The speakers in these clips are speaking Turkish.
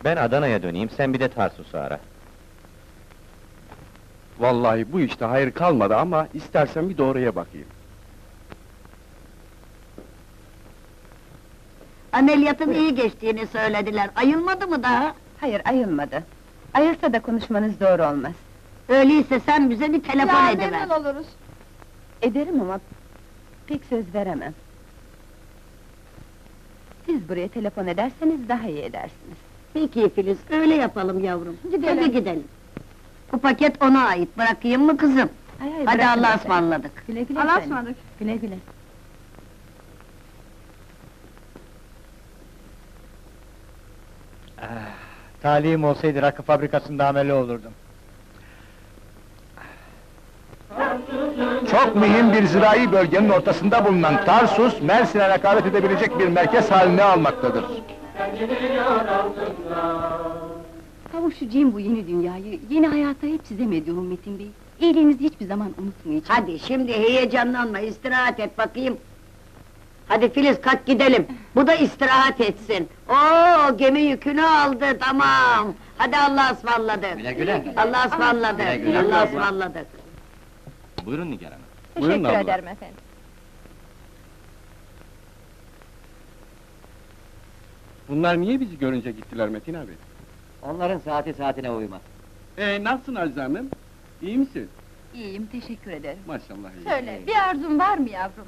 Ben Adana'ya döneyim, sen bir de Tarsus'u ara. Vallahi bu işte hayır kalmadı ama istersen bir doğruya bakayım. Ameliyatın iyi geçtiğini söylediler, ayılmadı mı daha? Hayır, ayılmadı. Ayılsa da konuşmanız doğru olmaz. Öyleyse sen bize bir telefon ediver. oluruz. Ederim ama pek söz veremem. Siz buraya telefon ederseniz daha iyi edersiniz. Peki Filiz, öyle yapalım yavrum. Gidelim. Hadi gidelim. Bu paket ona ait, bırakayım mı kızım? Hayır, Hadi bırakın Allah'a efendim. ısmarladık. Güle güle Allah'a efendim. ısmarladık. Güle güle. Talihim olsaydı rakı fabrikasında ameli olurdum. Çok mühim bir zirai bölgenin ortasında bulunan Tarsus, Mersin'e rekabet edebilecek bir merkez haline almaktadır. Kavuşacağım bu yeni dünyayı, yeni hayata hep size medyuhum Metin Bey. İyiliğinizi hiçbir zaman unutmayacağım. Hadi şimdi heyecanlanma, istirahat et bakayım. Hadi Filiz, kalk gidelim. Bu da istirahat etsin. Oo, gemi yükünü aldı, tamam. Hadi Allah'a ısmarladık. Güle güle. Allah'a ısmarladık, Güle güle. Allah'a ısmarladık. Buyurun Nigar Hanım. Buyurun Teşekkür abla. ederim efendim. Bunlar niye bizi görünce gittiler Metin abi? Onların saati saatine uymaz. Nasılsın Azize Hanım? İyi misin? İyiyim, teşekkür ederim. Maşallah iyi. Söyle, bir arzun var mı yavrum?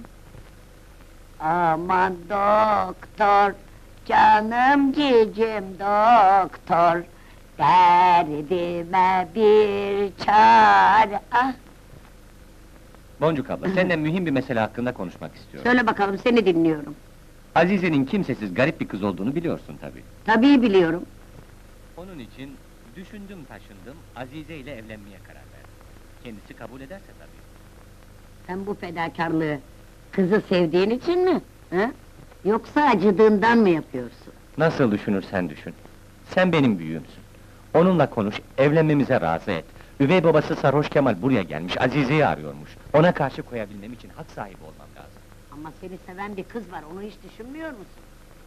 Aman doktor, canım cicim doktor, derdime bir çare. Ah, Boncuk abla, seninle mühim bir mesele hakkında konuşmak istiyorum. söyle bakalım, seni dinliyorum. Azize'nin kimsesiz, garip bir kız olduğunu biliyorsun tabii. Tabii biliyorum. Onun için düşündüm taşındım, Azize ile evlenmeye karar verdim. Kendisi kabul ederse tabii. Sen bu fedakarlığı kızı sevdiğin için mi? He? Yoksa acıdığından mı yapıyorsun? Nasıl düşünürsen düşün. Sen benim büyüğümsün. Onunla konuş, evlenmemize razı et. Üvey babası Sarhoş Kemal buraya gelmiş, Azize'yi arıyormuş. Ona karşı koyabilmem için hak sahibi olmam lazım. Ama seni seven bir kız var, onu hiç düşünmüyor musun?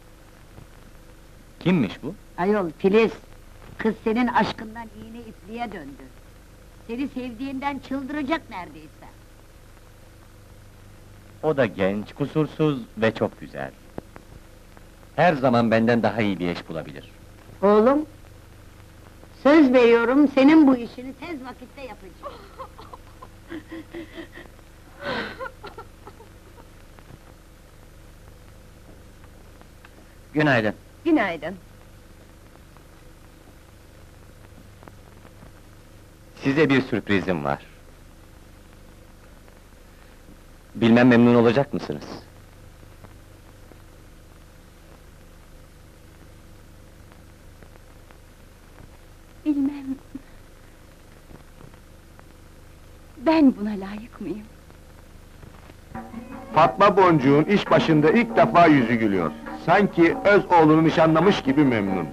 Kimmiş bu? Ayol Filiz, kız senin aşkından iğne ipliğe döndü. Seni sevdiğinden çıldıracak neredeyse. O da genç, kusursuz ve çok güzel. Her zaman benden daha iyi bir eş bulabilir. Oğlum, söz veriyorum senin bu işini tez vakitte yapacağım. Günaydın. Günaydın. Size bir sürprizim var. Bilmem memnun olacak mısınız? Bilmem... Ben buna layık mıyım? Fatma Boncuğun iş başında ilk defa yüzü gülüyor. Sanki öz oğlunu nişanlamış gibi memnun.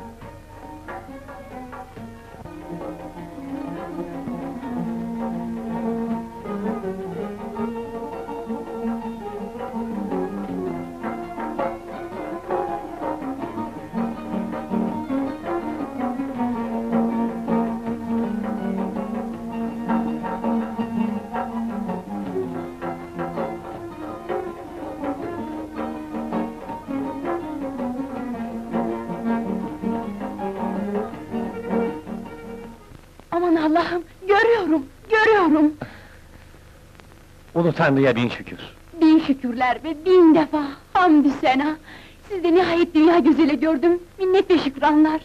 Aman Allah'ım, görüyorum, görüyorum! Ulu Tanrı'ya bin şükür. Bin şükürler ve bin defa hamdü sena! Sizde nihayet dünya gözüyle gördüm, minnet ve şükranlar!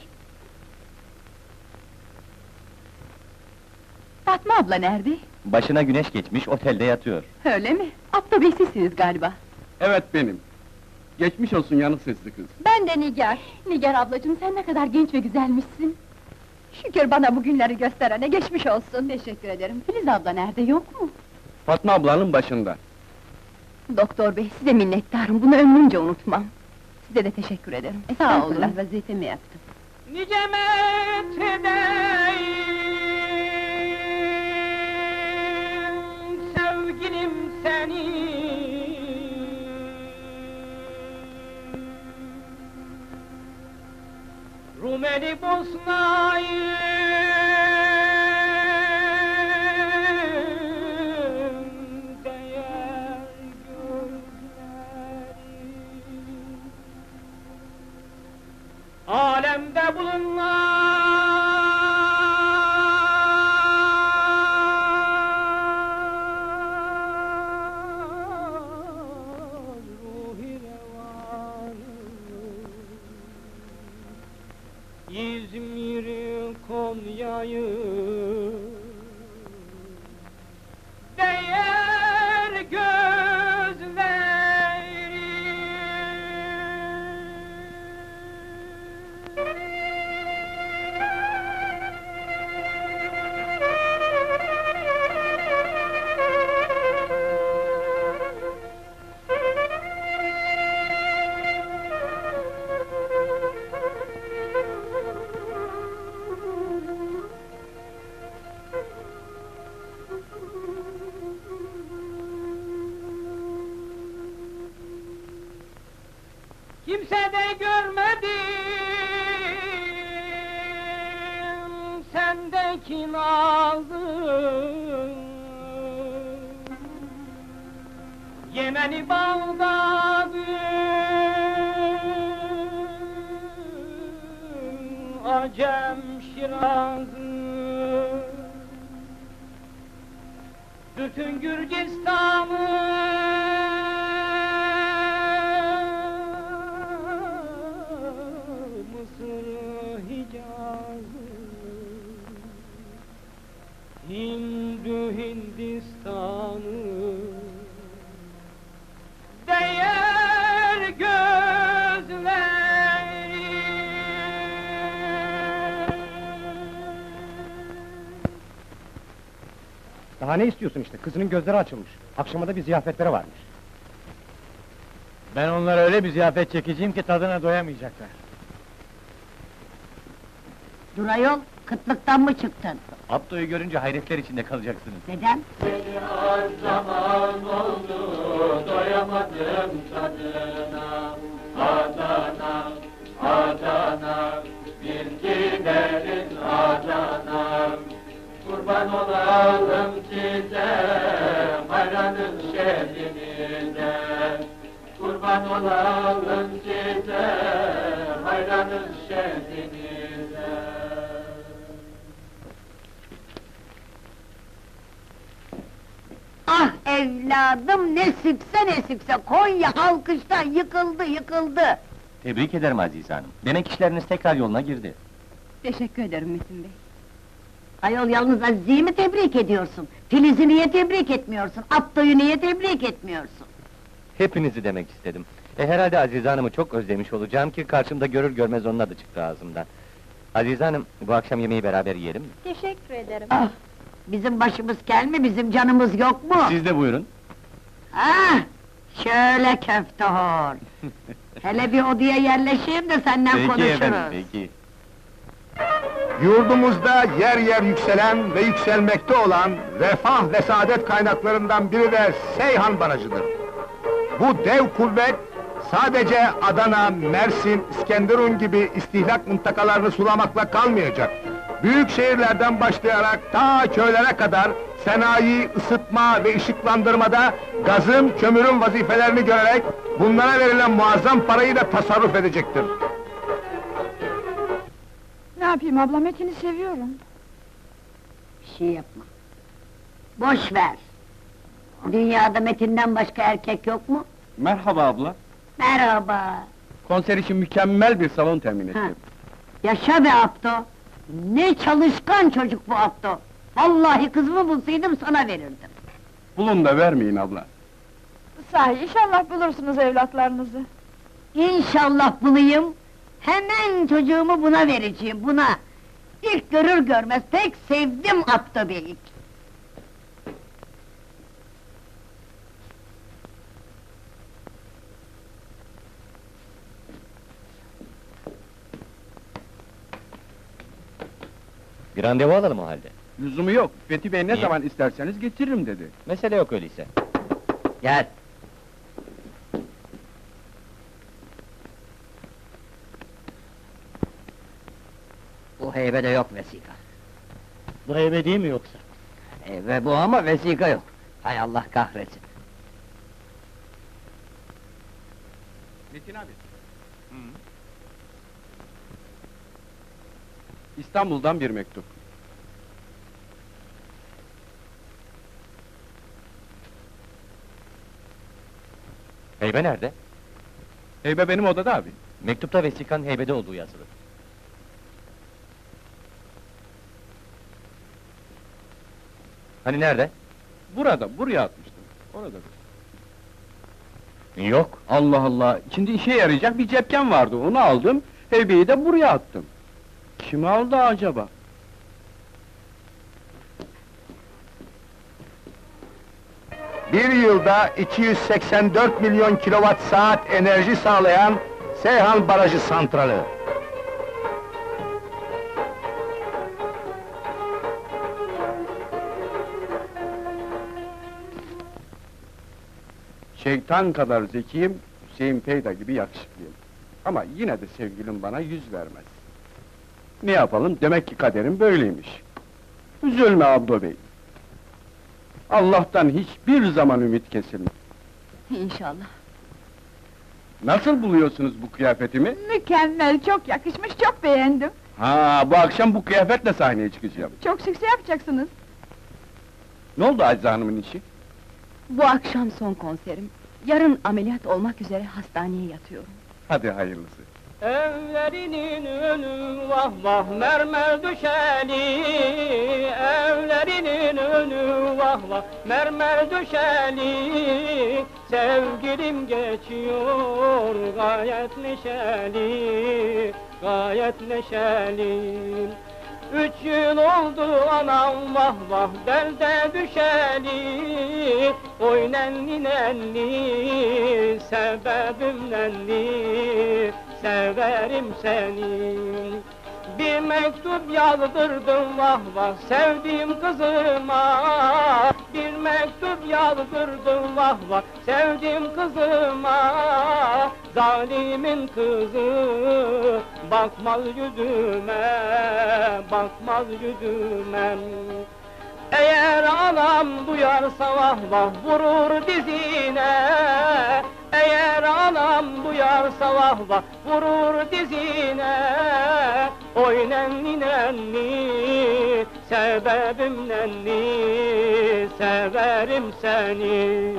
Fatma abla nerede? Başına güneş geçmiş, otelde yatıyor. Öyle mi? Abla Bey sizsiniz galiba. Evet benim. Geçmiş olsun yanık sesli kız. Ben de Nigar. Nigar ablacığım, sen ne kadar genç ve güzelmişsin! Şükür bana bu günleri gösterene, geçmiş olsun. Teşekkür ederim. Filiz abla nerede, yok mu? Fatma ablanın başında. Doktor bey, size minnettarım, bunu ömrümce unutmam. Size de teşekkür ederim. Sağ olun. Vazifemi yaptım. Nicemet edeyim sevgilim seni. Rumeli Bosna'yı değer gözleri alemde bulunan ruhi revanı İzmir'i, Konya'yı değer kimse de görmedim sendeki nazı Yemeni Bağdat'ı Acem Şiraz'ı bütün Gürcistan'ı Mısır'ı Hicaz'ı Hindistan'ı değer Daha ne istiyorsun işte, kızının gözleri açılmış. Akşama da bir ziyafetlere varmış. Ben onlara öyle bir ziyafet çekeceğim ki tadına doyamayacaklar. Dur ayol, kıtlıktan mı çıktın? Abdo'yu görünce hayretler içinde kalacaksınız. Neden? Kurban olalım size, hayranın şehrinize. Kurban olalım size, hayranın şehrinize. Ah evladım, ne sükse Konya alkıştan yıkıldı. Tebrik ederim Azize Hanım. Demek işleriniz tekrar yoluna girdi. Teşekkür ederim Metin Bey. Ayol yalnız Azize'yi mi tebrik ediyorsun? Filiz'i niye tebrik etmiyorsun? Abdo'yu niye tebrik etmiyorsun? Hepinizi demek istedim. Herhalde Azize Hanım'ı çok özlemiş olacağım ki karşımda görür görmez onun adı çıktı ağzımdan. Azize Hanım, bu akşam yemeği beraber yiyelim mi? Teşekkür ederim. Ah! Bizim başımız kel mi, bizim canımız yok mu? Siz de buyurun. Ah! Şöyle köftehor! Hele bir odaya yerleşeyim de senden Peki konuşuruz. efendim, peki. Yurdumuzda yer yer yükselen ve yükselmekte olan refah ve saadet kaynaklarından biri de Seyhan Barajı'dır. Bu dev kuvvet sadece Adana, Mersin, İskenderun gibi istihlak mıntıkalarını sulamakla kalmayacak. Büyük şehirlerden başlayarak ta köylere kadar sanayi, ısıtma ve ışıklandırmada gazın, kömürün vazifelerini görerek bunlara verilen muazzam parayı da tasarruf edecektir. Ne yapayım abla, Metin'i seviyorum. Bir şey yapma. Boş ver! Dünyada Metin'den başka erkek yok mu? Merhaba abla. Merhaba! Konser için mükemmel bir salon temin ettim. Ha. Yaşa be Abdo! Ne çalışkan çocuk bu Abdo! Vallahi kızımı bulsaydım sana verirdim. Bulun da vermeyin abla. Sahi, inşallah bulursunuz evlatlarınızı. İnşallah bulayım, hemen çocuğumu buna vereceğim, buna! İlk görür görmez pek sevdim Abdo Bey'i! Bir randevu alalım o halde. Lüzumu yok. Fethi Bey ne Niye? zaman isterseniz getiririm dedi. Mesele yok öyleyse. Gel. Bu heybede yok vesika. Bu heybe değil mi yoksa? Heybe bu ama vesika yok. Hay Allah kahretsin. Metin abi. İstanbul'dan bir mektup. Heybe nerede? Heybe benim odada abi. Mektupta vesikanın heybede olduğu yazılı. Hani nerede? Burada, buraya atmıştım. Orada. Yok. Allah Allah, içinde işe yarayacak bir cepken vardı, onu aldım, heybeyi de buraya attım. Kim aldı acaba? Bir yılda 284 milyon kilowatt saat enerji sağlayan Seyhan Barajı Santralı. Şeytan kadar zekiyim, Hüseyin Peyda gibi yakışıklıyım. Ama yine de sevgilim bana yüz vermez. Ne yapalım, demek ki kaderim böyleymiş. Üzülme Abdo Bey. Allah'tan hiçbir zaman ümit kesilmez. İnşallah. Nasıl buluyorsunuz bu kıyafetimi? Mükemmel, çok yakışmış, çok beğendim. Ha, bu akşam bu kıyafetle sahneye çıkacağım. Çok sükse yapacaksınız. Ne oldu Azize Hanım'ın işi? Bu akşam son konserim. Yarın ameliyat olmak üzere hastaneye yatıyorum. Hadi hayırlısı. Evlerinin önü vah vah mermer düşeli, evlerinin önü vah vah mermer düşeli. Sevgilim geçiyor gayet neşeli, gayet neşeli. 3 yıl oldu anam vah vah derde düşeli. Oy nenni nenni sebebim nenni, severim seni. Bir mektup yazdırdım vah vah sevdiğim kızıma. Bir mektup yazdırdım vah vah sevdiğim kızıma. Zalimin kızı bakmaz yüzüme, bakmaz yüzüme. Eğer anam duyarsa vah vah vurur dizine. Eğer anam duyarsa vah vah vurur dizine. Oy nenni nenni sebebim nenni, severim seni.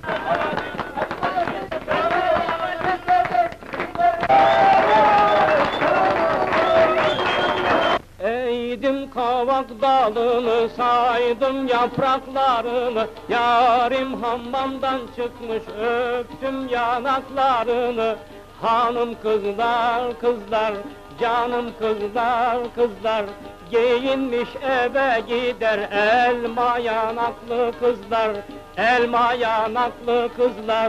Eğdim kavak dalını, saydım yapraklarını. Yarim hamamdan çıkmış, öptüm yanaklarını. Hanım kızlar, kızlar, canım kızlar, kızlar. Giyinmiş eve gider, elma yanaklı kızlar, elma yanaklı kızlar.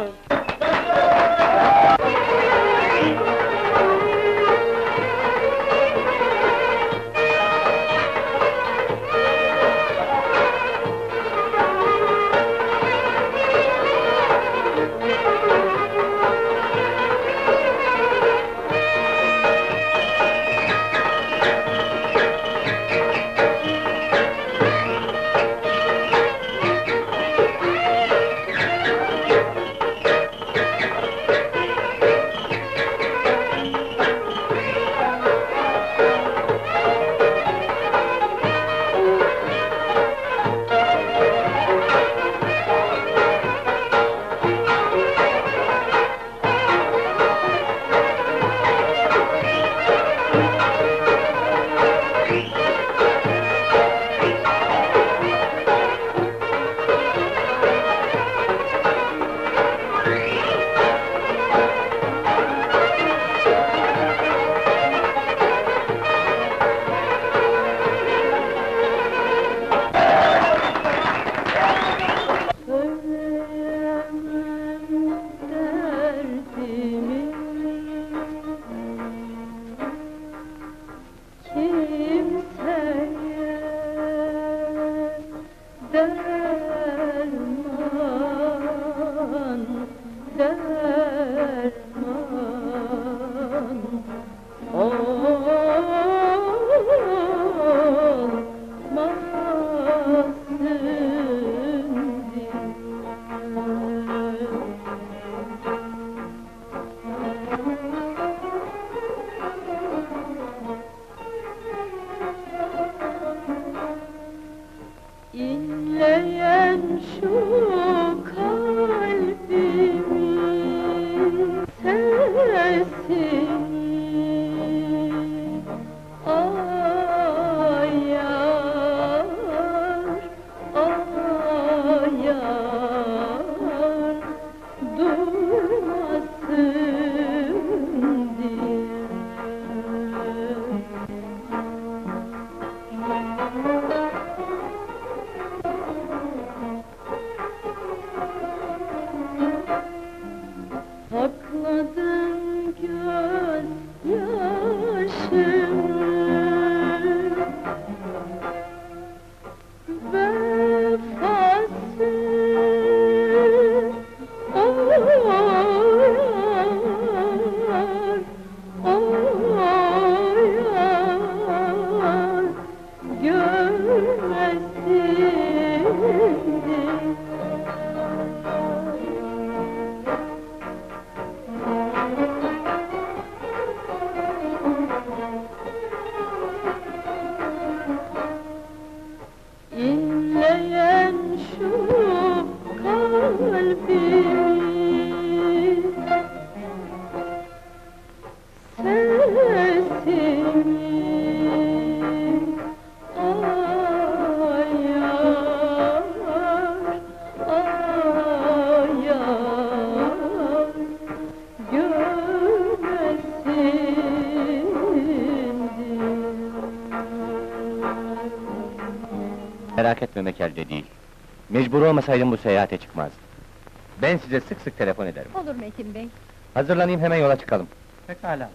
Merak etmemek elde değil. Mecbur olmasaydım bu seyahate çıkmazdım. Ben size sık sık telefon ederim. Olur Metin Bey. Hazırlanayım, hemen yola çıkalım. Pekala.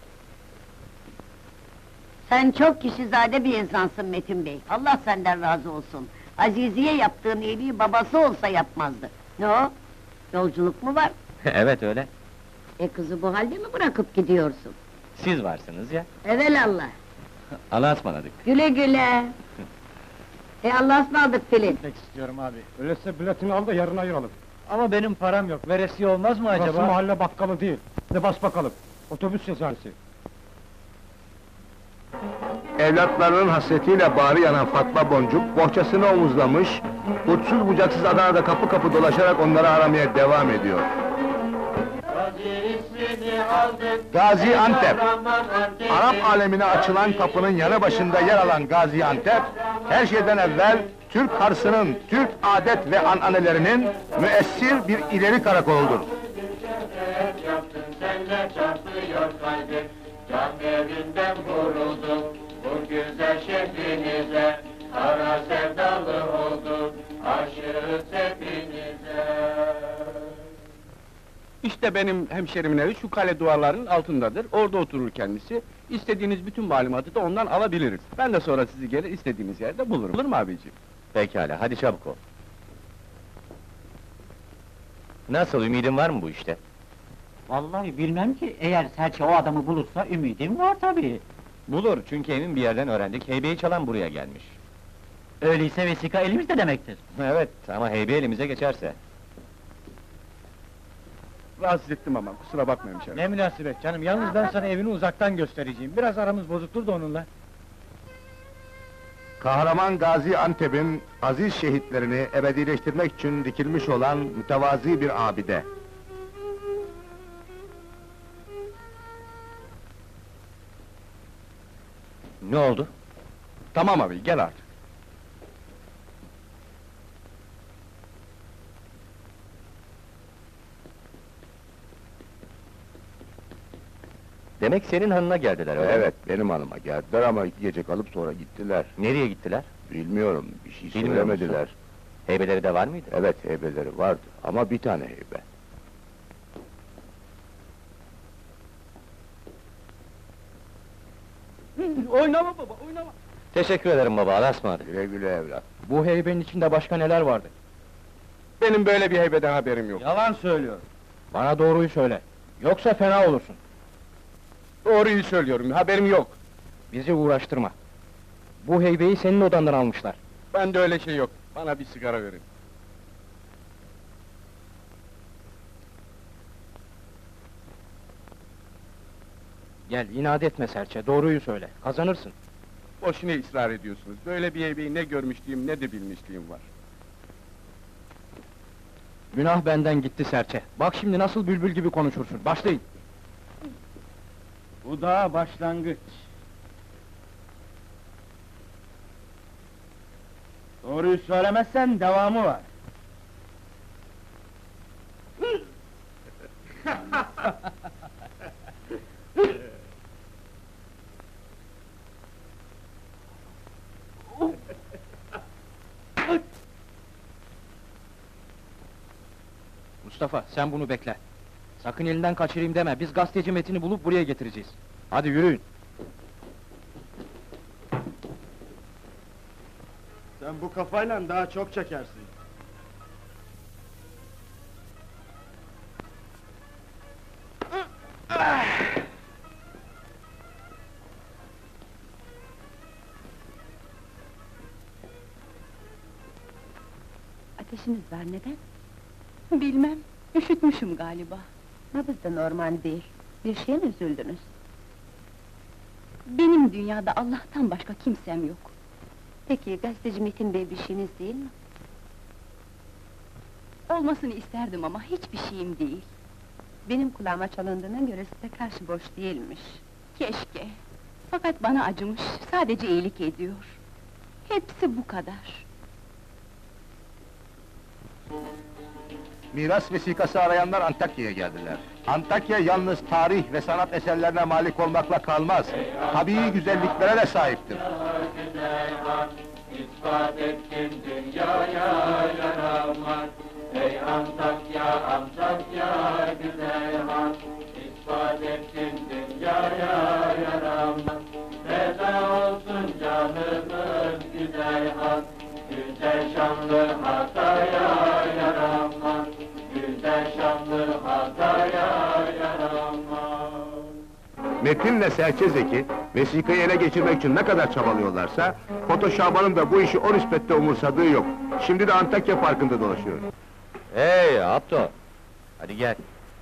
Sen çok kişizade bir insansın Metin Bey. Allah senden razı olsun. Azizi'ye yaptığın iyiliği babası olsa yapmazdı. Ne o? Yolculuk mu var? Evet öyle. Kızı bu halde mi bırakıp gidiyorsun? Siz varsınız ya. Evelallah. Allah'a ısmarladık. Güle güle. Allah'a ısmarladık Filiz. Gitmek istiyorum abi. Öyleyse biletini al da yarın ayıralım. Ama benim param yok, veresiye olmaz mı Burası acaba? mahalle bakkalı değil. Hadi bas bakalım. Otobüs cezası. Evlatlarının hasretiyle bağrı yanan Fatma Boncuk, bohçasını omuzlamış, uçsuz bucaksız Adana'da kapı kapı dolaşarak onları aramaya devam ediyor. Gaziantep. Arap alemine açılan kapının yanı başında yer alan Gaziantep, her şeyden evvel Türk Kars'ının, Türk adet ve ananelerinin müessir bir ileri karakoludur. Senle çarpıyor kalbim, can evinden vuruldum. Bu güzel şehrinize, kara sevdalı oldum. Aşığız hepinize. İşte benim hemşerimin evi şu kale duvarlarının altındadır. Orada oturur kendisi. İstediğiniz bütün malumatı da ondan alabiliriz. Ben de sonra sizi gelir istediğiniz yerde bulurum. Olur mu abiciğim? Pekala, hadi çabuk ol. Nasıl, ümidin var mı bu işte? Vallahi bilmem ki, eğer Serçe o adamı bulursa ümidim var tabii. Bulur, çünkü emin bir yerden öğrendik, heybeyi çalan buraya gelmiş. Öyleyse vesika elimizde demektir. Evet, ama heybe elimize geçerse. Rahatsız ettim ama kusura bakmayın hemşerim. Ne münasebet canım, yalnız ben sana evini uzaktan göstereceğim. Biraz aramız bozuktur da onunla. Kahraman Gaziantep'in aziz şehitlerini ebedileştirmek için dikilmiş olan mütevazi bir abide. Ne oldu? Tamam abi, gel artık. Demek senin hanına geldiler öyle mi? Evet, benim hanıma geldiler ama 2 gece kalıp sonra gittiler. Nereye gittiler? Bilmiyorum, bir şey Bilmiyor musun? söylemediler. Heybeleri de var mıydı? Evet, heybeleri vardı ama bir tane heybe. Oynama baba, oynama! Teşekkür ederim baba, Allah'a ısmarladık. Güle güle evlat. Bu heybenin içinde başka neler vardı? Benim böyle bir heybeden haberim yok. Yalan söylüyor. Bana doğruyu söyle. Yoksa fena olursun. Doğruyu söylüyorum, haberim yok. Bizi uğraştırma. Bu heybeyi senin odandan almışlar. Bende öyle şey yok. Bana bir sigara verin. Gel, inat etme Serçe, doğruyu söyle. Kazanırsın. Boşuna ısrar ediyorsunuz. Böyle bir heybeyi ne görmüşlüğüm ne de bilmişliğim var. Günah benden gitti Serçe. Bak şimdi nasıl bülbül gibi konuşursun. Başlayın. Bu daha başlangıç. Doğruyu söylemezsen devamı var. Mustafa, sen bunu bekle. Sakın elinden kaçırayım deme, biz gazeteci Metin'i bulup buraya getireceğiz. Hadi yürüyün. Sen bu kafayla daha çok çekersin. Ateşiniz var, neden? Bilmem, üşütmüşüm galiba. Nabız da normal değil. Bir şeye mi üzüldünüz? Benim dünyada Allah'tan başka kimsem yok. Peki, gazeteci Metin Bey bir şeyiniz değil mi? Olmasını isterdim ama hiçbir şeyim değil. Benim kulağıma çalındığına göre size karşı boş değilmiş. Keşke. Fakat bana acımış, sadece iyilik ediyor. Hepsi bu kadar. Miras vesikası arayanlar Antakya'ya geldiler. Antakya yalnız tarih ve sanat eserlerine malik olmakla kalmaz, tabii güzelliklere de sahiptir. ispat ettin dünyaya yaramaz. Ey Antakya, Antakya güzel han, ispat ettin dünyaya yaramaz. Feda olsun canımız güzel han, güzel şanlı Hatay'a yaramaz. Güzel şanlı Hatay'a yaramaz. Metin'le Serçe Zeki, vesikayı ele geçirmek için ne kadar çabalıyorlarsa, Foto Şaban'ın da bu işi o nispette umursadığı yok. Şimdi de Antakya Parkı'nda dolaşıyor. Hey Abdo! Hadi gel.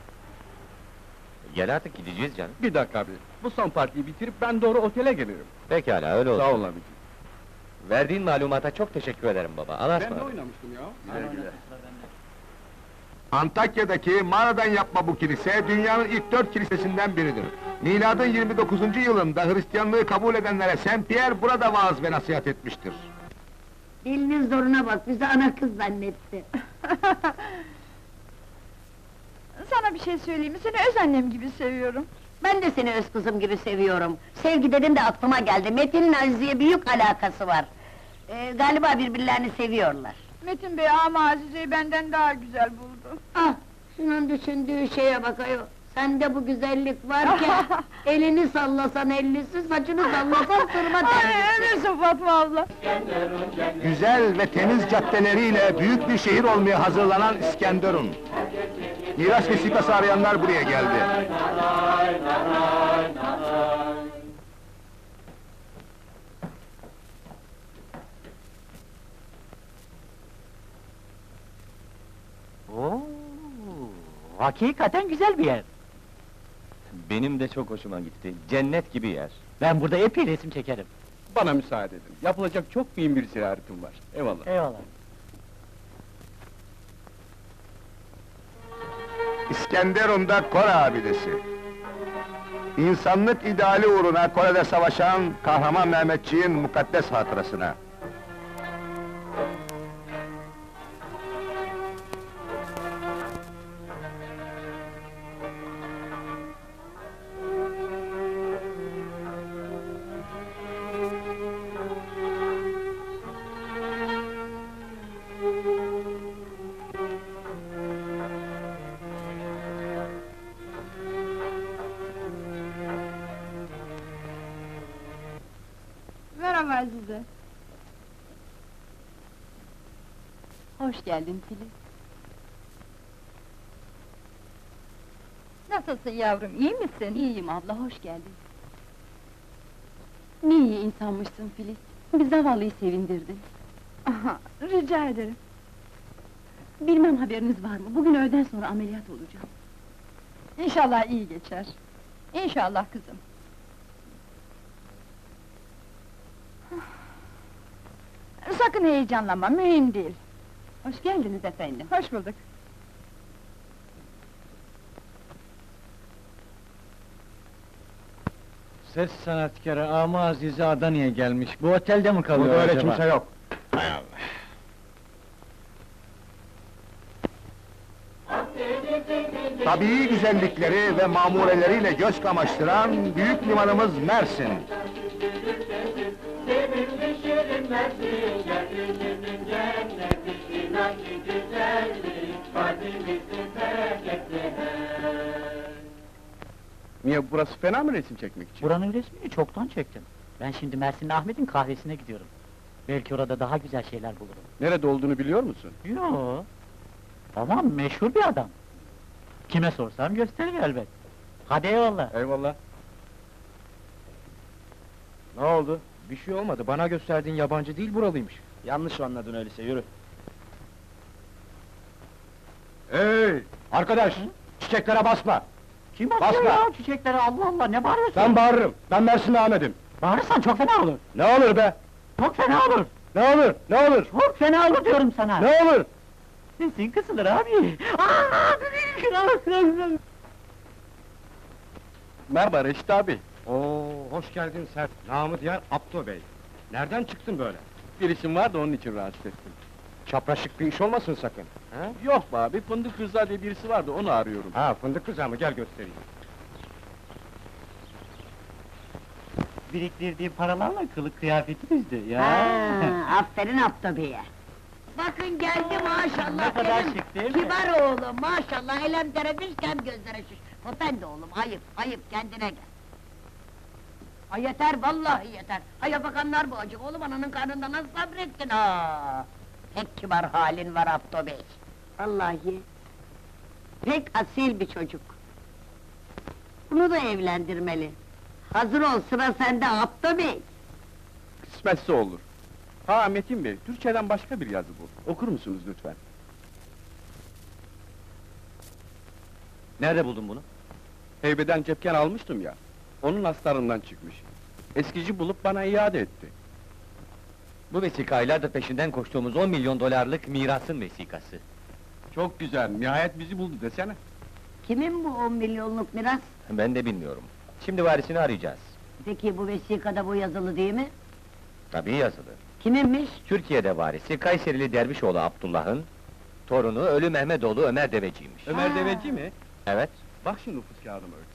Gel artık, gideceğiz canım. Bir dakika abi, bu son partiyi bitirip ben doğru otele gelirim. Pekala, öyle olsun. Sağ ol abiciğim. Verdiğin malumata çok teşekkür ederim baba. Allah'a Ben de ısmarladık. oynamıştım ya. Güle güle. Antakya'daki mağaradan yapma bu kilise, dünyanın ilk 4 kilisesinden biridir. Miladın 29. yılında Hristiyanlığı kabul edenlere Saint Pierre burada vaaz ve nasihat etmiştir. Dilinin zoruna bak, bizi ana kız zannetti. Sana bir şey söyleyeyim mi? Seni öz annem gibi seviyorum. Ben de seni öz kızım gibi seviyorum. Sevgi dedim de aklıma geldi, Metin'in Azize'ye büyük alakası var. Galiba birbirlerini seviyorlar. Metin Bey ama Azize'yi benden daha güzel buldu. Ah, şunun düşündüğü şeye bak ayol! Sende bu güzellik varken, elini sallasan ellisi, saçını sallasan sırma Ay terlisi. ömürsün Fatma abla! Güzel ve temiz caddeleriyle büyük bir şehir olmaya hazırlanan İskenderun. Miras vesikası arayanlar buraya geldi. Oo, hakikaten güzel bir yer. Benim de çok hoşuma gitti. Cennet gibi yer. Ben burada epey resim çekerim. Bana müsaade edin. Yapılacak çok mühim bir ziyaretim var. Eyvallah. Eyvallah. İskenderun'da Kore abidesi. İnsanlık ideali uğruna Kore'de savaşan kahraman Mehmetçiğin mukaddes hatırasına. Merhaba Azize. Hoş geldin Filiz. Nasılsın yavrum, iyi misin? İyiyim abla, hoş geldin. Ne iyi insanmışsın Filiz. Bir zavallıyı sevindirdin. Aha, rica ederim. Bilmem haberiniz var mı? Bugün öğleden sonra ameliyat olacağım. İnşallah iyi geçer. İnşallah kızım. Sakın heyecanlanma, mühim değil. Hoş geldiniz efendim. Hoş bulduk. Ses sanatkarı Ama Azize Adana'ya gelmiş. Bu otelde mi kalıyor Burada öyle acaba? kimse yok. Tabii güzellikleri ve mamureleriyle göz kamaştıran büyük limanımız Mersin. Sevimli şirin Mersin, yeryüzünün cenneti, inan ki güzellik, kalbimizin bereketi. Niye, burası fena mı resim çekmek için? Buranın resmini çoktan çektim. Ben şimdi Mersin'de Ahmet'in kahvesine gidiyorum. Belki orada daha güzel şeyler bulurum. Nerede olduğunu biliyor musun? Yo. Ama meşhur bir adam. Kime sorsam gösterir elbet. Hadi eyvallah. Eyvallah. Ne oldu? Bir şey olmadı. Bana gösterdiğin yabancı değil, buralıymış. Yanlış anladın öyleyse, yürü. Hey! Arkadaş! Çiçeklere basma! Kim atıyor Basma! ya çiçeklere, Allah Allah, ne bağırıyorsun? Ben bağırırım! Ben Mersin'de Ahmet'im! Bağırırsan çok fena olur. Ne olur be! Çok fena olur. Ne olur! Ne olur! Çok fena olur diyorum sana. Ne olur! Sesin kısılır abi. Merhaba Reşit abi. Oo, hoş geldin Sert. Namı diğer Abdo Bey. Nereden çıktın böyle? Bir işim var da onun için rahatsız ettim. Çapraşık bir iş olmasın sakın. Ha? Yok be abi, Fındık Rıza diye birisi vardı, onu arıyorum. Ha, fındık kızı mı? Gel göstereyim. biriktirdiği paralarla kılık kıyafeti dizdi ya. Ha, aferin Abdo Bey'e. Bakın geldi maşallah. Ne kadar benim şık değil mi? kibar oğlum maşallah. Elem terefiş hem gözlere şiş. Efendi oğlum ayıp ayıp kendine gel. Ay yeter vallahi yeter. Ay bakanlar bu acık oğlum ananın karnında nasıl sabrettin ha? Pek kibar halin var Abdo Bey. Vallahi. Pek asil bir çocuk. Bunu da evlendirmeli. Hazır ol sıra sende Abdo Bey. Kısmetse olur. Ha Metin Bey, Türkçeden başka bir yazı bu. Okur musunuz lütfen? Nerede buldun bunu? Heybeden cepken almıştım ya. Onun astarından çıkmış. Eskici bulup bana iade etti. Bu vesika aylardır peşinden koştuğumuz 10 milyon dolarlık mirasın vesikası. Çok güzel, nihayet bizi buldu desene. Kimin bu 10 milyonluk miras? Ben de bilmiyorum. Şimdi varisini arayacağız. Peki bu vesikada bu yazılı değil mi? Tabii yazılı. Kiminmiş? Türkiye'de varisi Kayserili Dervişoğlu Abdullah'ın torunu Ölü Mehmetoğlu Ömer Deveci'ymiş. Ömer Ha. Deveci mi? Evet. Bak şu nüfus kağıdıma öyle.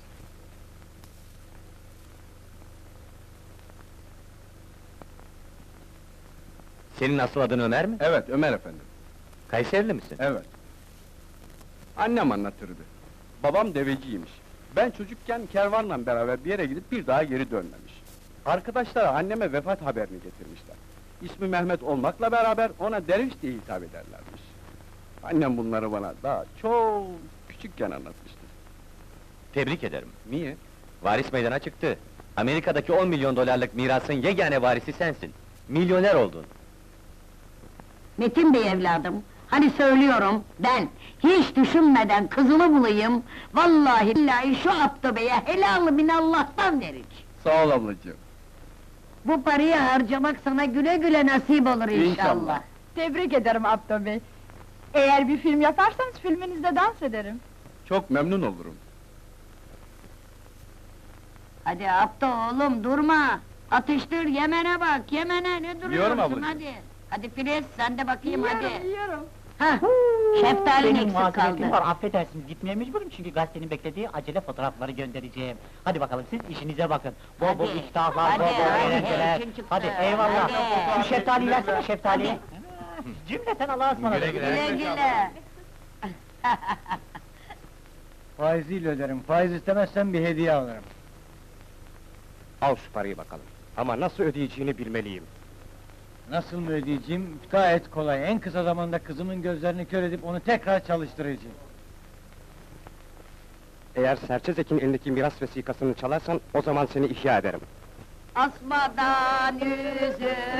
Senin asıl adın Ömer mi? Evet, Ömer efendim. Kayserili misin? Evet. Annem anlatırdı. Babam deveciymiş. Ben çocukken kervanla beraber bir yere gidip bir daha geri dönmemiş. Arkadaşlar anneme vefat haberini getirmişler. İsmi Mehmet olmakla beraber ona derviş diye hitap ederlermiş. Annem bunları bana daha çok küçükken anlatmıştı. Tebrik ederim. Niye? Varis meydana çıktı. Amerika'daki 10 milyon dolarlık mirasın yegane varisi sensin. Milyoner oldun. Metin Bey evladım, hani söylüyorum, ben hiç düşünmeden kızını bulayım, vallahi billahi şu Abdo Bey'e helal minallah'tan verir. Sağ ol ablacığım. Bu parayı harcamak sana güle güle nasip olur inşallah. İnşallah. Tebrik ederim Abdo Bey. Eğer bir film yaparsanız filminizde dans ederim. Çok memnun olurum. Hadi Abdo oğlum durma! Atıştır, yemene bak, yemene, ne duruyorsun Yiyorum ablacığım. hadi! Hadi Filiz, sen de bakayım hadi! Yiyorum. Hah, şeftalin eksik mazeretim kaldı. var, affedersiniz, gitmeye mecburum çünkü gazetenin beklediği acele fotoğrafları göndereceğim. Hadi bakalım, siz işinize bakın. Bol bol Hadi, iştahlar, hadi, bol bol hadi, eğlenceler. kim çıktı? Hadi, eyvallah. Hadi. Şu şeftaliyi versene, şeftaliyi. Hadi. Cümleten Allah'a ısmarladık. Güle güle! Faiziyle öderim, faiz istemezsen bir hediye alırım. Al şu parayı bakalım. Ama nasıl ödeyeceğini bilmeliyim. Nasıl mı ödeyeceğim? Gayet kolay, en kısa zamanda kızımın gözlerini kör edip onu tekrar çalıştıracağım. Eğer Serçe Zeki'nin elindeki miras vesikasını çalarsan, o zaman seni ihya ederim. Asmadan yüzüm